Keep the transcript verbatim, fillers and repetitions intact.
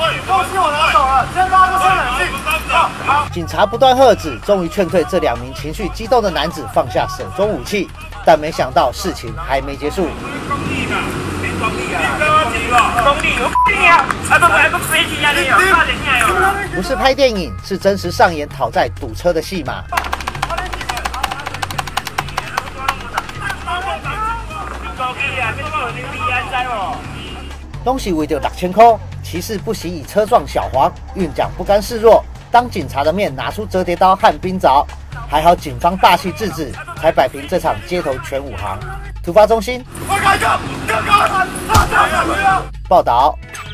东西我拿走了，先大家都先冷静。好， 警察不断喝止，终于劝退这两名情绪激动的男子放下手中武器，但没想到事情还没结束。不是拍电影，是真实上演讨债堵车的戏码。东西为着六千块，骑士不惜以车撞小黄，运奖不甘示弱，当警察的面拿出折叠刀和冰凿，还好警方大气制止，才摆平这场街头全武行。突发中心报道。